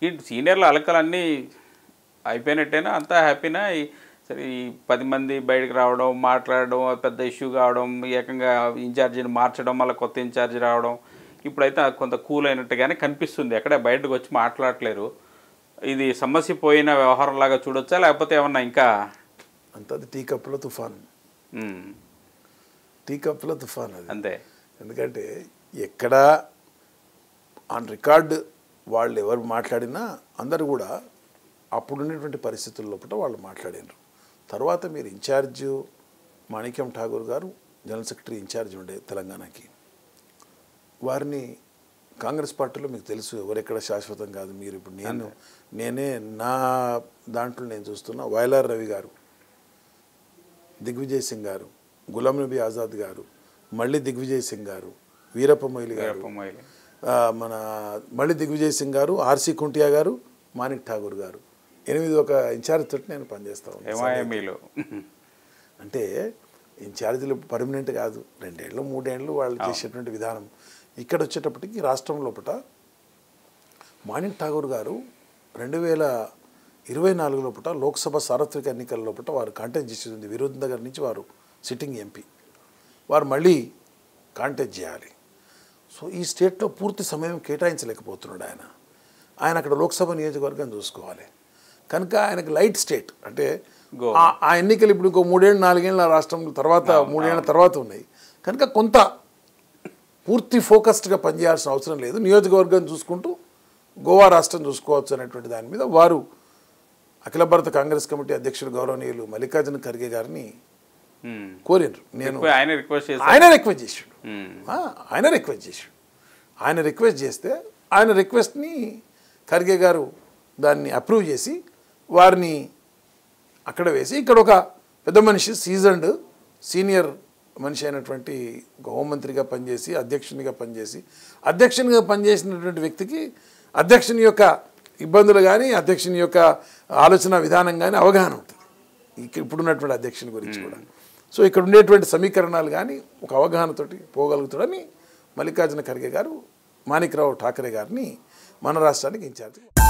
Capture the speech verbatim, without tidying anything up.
ఈ సీనియర్ల అలకలన్నీ అయిపోయినట్టేనా, అంతా హ్యాపీనా? సరే, ఈ పది మంది బయటకు రావడం, మాట్లాడడం, పెద్ద ఇష్యూ కావడం, ఏకంగా ఇన్ఛార్జిని మార్చడం, మళ్ళీ కొత్త ఇన్ఛార్జి రావడం, ఇప్పుడైతే కొంత కూల్ అయినట్టుగానే కనిపిస్తుంది. ఎక్కడ బయటకు వచ్చి మాట్లాడలేరు. ఇది సమస్య పోయిన వ్యవహారంలాగా చూడొచ్చా, లేకపోతే ఏమన్నా ఇంకా? అంతది టీ కప్పులో తుఫాన్, టీ కప్పులో తుఫాన్ అది అంతే. ఎందుకంటే ఎక్కడ ఆన్ రికార్డు వాళ్ళు ఎవరు మాట్లాడినా అందరు కూడా అప్పుడున్నటువంటి పరిస్థితుల లోపల వాళ్ళు మాట్లాడినారు. తర్వాత మీరు ఇన్ఛార్జు మాణిక్యం ఠాగూర్ గారు జనరల్ సెక్రటరీ ఇన్ఛార్జ్ ఉండే తెలంగాణకి, వారిని కాంగ్రెస్ పార్టీలో మీకు తెలుసు ఎవరెక్కడ శాశ్వతం కాదు. మీరు ఇప్పుడు నేను నేనే నా దాంట్లో నేను చూస్తున్నా వైలార్ రవి గారు, దిగ్విజయ్ సింగ్ గారు, గులాం నబీ ఆజాద్ గారు, మళ్ళీ దిగ్విజయ్ సింగ్ గారు, వీరప్ప మొయిలి గారు, మన మళ్ళీ దిగ్విజయ్ సింగ్ గారు, ఆర్సీ కుంటియా గారు, మాణిక్ ఠాగూర్ గారు, ఎనిమిది ఒక ఇన్ఛార్జ్ తోటి నేను పనిచేస్తా ఉన్నాను. అంటే ఇన్ఛార్జీలు పర్మనెంట్ కాదు, రెండేళ్ళు మూడేళ్ళు వాళ్ళు చేసేటువంటి విధానం. ఇక్కడ వచ్చేటప్పటికి రాష్ట్రం లోపల మాణిక్ ఠాగూర్ గారు రెండు వేల ఇరవై నాలుగు లోపల లోక్సభ సార్వత్రిక ఎన్నికల లోపల వారు కాంటెస్ట్ చేసేది. విరోధం దగ్గర నుంచి వారు సిట్టింగ్ ఎంపీ, వారు మళ్ళీ కాంటెస్ట్ చేయాలి. సో ఈ స్టేట్లో పూర్తి సమయం కేటాయించలేకపోతున్నాడు ఆయన. ఆయన అక్కడ లోక్సభ నియోజకవర్గం చూసుకోవాలి కనుక ఆయనకు లైట్ స్టేట్. అంటే ఆ ఎన్నికలు ఇప్పుడు ఇంకో మూడేళ్ళు నాలుగేళ్ళ రాష్ట్రం తర్వాత మూడేళ్ల తర్వాత ఉన్నాయి కనుక కొంత పూర్తి ఫోకస్డ్గా పనిచేయాల్సిన అవసరం లేదు. నియోజకవర్గం చూసుకుంటూ గోవా రాష్ట్రం చూసుకోవచ్చు అనేటువంటి దాని మీద వారు అఖిల భారత కాంగ్రెస్ కమిటీ అధ్యక్షుడు గౌరవనీయులు మల్లికార్జున ఖర్గే గారిని కోరినారు. నేను ఆయన రిక్వెస్ట్ చేసాడు ఆయన రిక్వెస్ట్ చేసాడు ఆయన రిక్వెస్ట్ చేస్తే ఆయన రిక్వెస్ట్ని ఖర్గే గారు దాన్ని అప్రూవ్ చేసి వారిని అక్కడ వేసి ఇక్కడ ఒక పెద్ద మనిషి సీజన్డ్ సీనియర్ మనిషి అయినటువంటి హోంమంత్రిగా పనిచేసి అధ్యక్షునిగా పనిచేసి అధ్యక్షునిగా పనిచేసినటువంటి వ్యక్తికి అధ్యక్షుని యొక్క ఇబ్బందులు కానీ అధ్యక్షుని యొక్క ఆలోచన విధానం కానీ అవగాహన ఉంటుంది ఇప్పుడున్నటువంటి అధ్యక్షుని గురించి కూడా. సో ఇక్కడ ఉండేటువంటి సమీకరణాలు కానీ ఒక అవగాహనతోటి పోగలుగుతాడని మల్లికార్జున ఖర్గే గారు మాణిక్రావు ఠాకరే గారిని మన రాష్ట్రానికి ఇన్ఛార్జ్